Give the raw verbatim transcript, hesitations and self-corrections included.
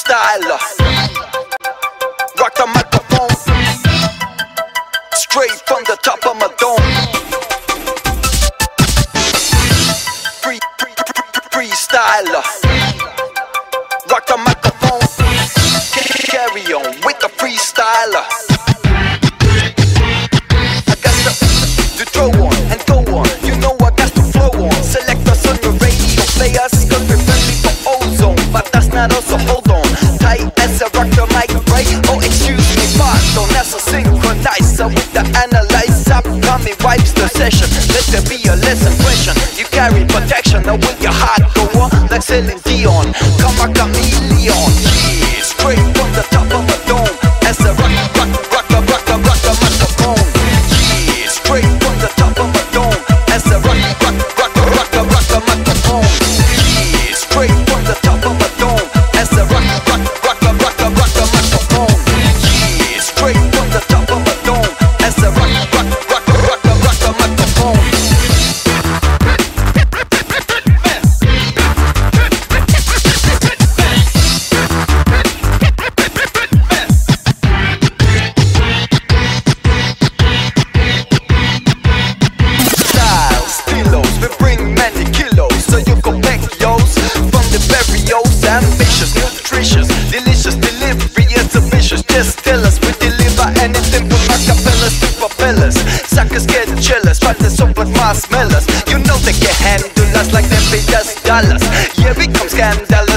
freestyler. Rock the microphone straight from the top of my dome. Free, free, free, freestyler. Rock the microphone. Carry on with the freestyler. I got to, to throw on and go on. You know I got to flow on. Select us on your radio players, cause we're friendly for ozone. But that's not us, so hold on. Tight as a rock the mic, right? Oh, excuse me, pardon. That's a synchronizer with the analyzer. Upcoming wipes the session. Let there be a lesson question. You carry protection, now will your heart go on? Like Celine Dion, come a chameleon. Yeah, straight from the top of the dome. As a rock, rock, rock, rock, rock, rock, rock the microphone. Yeah, straight from the top of the dome. As a rock, rock, rock, rock, rock, rock the microphone. Yeah, straight from the top of the dome. As a rock, rock, rock, rock, rock, rock the microphone. Yeah, straight from the top of the dome. As a rock, rock, rock, rock, rock, rock the microphone. Ambitious, nutritious, delicious delivery, it's ambitious. Just tell us, we deliver anything from acapellas to propellers. Suckers get jealous, but they're so like marshmallows. You know they can handle us like they pay us dollars. Yeah, we come scandalous.